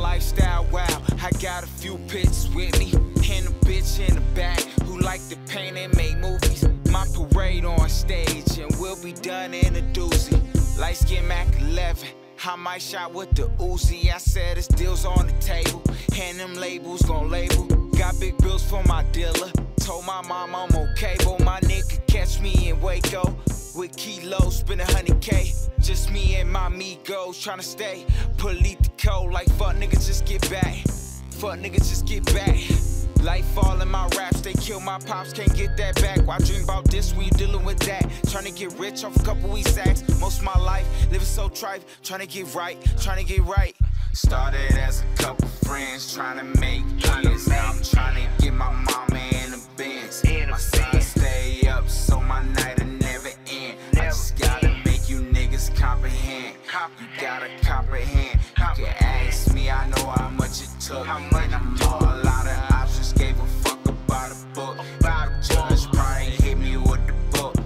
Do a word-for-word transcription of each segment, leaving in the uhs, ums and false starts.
lifestyle, wow. I got a few pits with me, and a bitch in the back who like to paint and make movies. My parade on stage, and we'll be done in a doozy. LightSkinMac eleven, I might shot with the Uzi. I said this deal's on the table, and them labels gon' label. Got big bills for my dealer. Told my mom I'm okay, but my nigga catch me in Waco with kilos, spend a hundred K. Just me and my amigos tryna stay politico. Like fuck niggas, just get back. Fuck niggas, just get back. Life fall in my raps, they kill my pops, can't get that back. Why dream about this when you dealing with that? Tryna get rich off a couple weeks sacks. Most of my life living so tripe, tryna get right, tryna get right. Started as a couple friends, tryna make ends. Now I'm tryna get my mama in the Benz. My son stay up, so my night'll never end. I just gotta make you niggas comprehend. You gotta comprehend. You can ask me, I know how much it took. And I'm all a lot of options, gave a fuck about a book. The judge probably hit me with the book.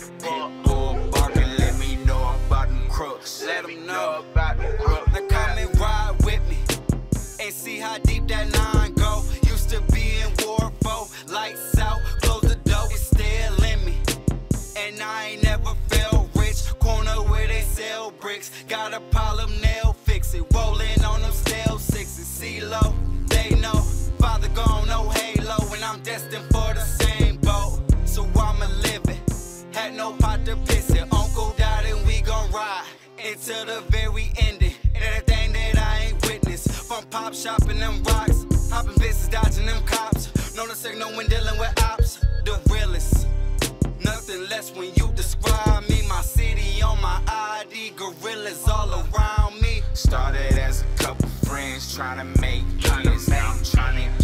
Pitbull barking, let me know about them crooks. Let them know about them crooks. Now come and ride with me and see how deep that line go. Used to be in war for lights out, close the door, it's still in me. And I ain't never felt rich. Corner where they sell bricks. Got a problem, nail fix it. Rolling on them stale sixes. C-Lo, they know. Father gone, no halo. And I'm destined for the same boat. So I'ma live it. Had no pot to piss it. Uncle died and we gon' ride into the very ending. And everything that I ain't witnessed. From pop shopping them rocks, hopping business, dodging them cops. Know the signal when dealing with ops. The realest. Nothing less when you describe me. My city on my I D, gorillas all around me. Started as a couple friends trying to make ends. Now I'm trying to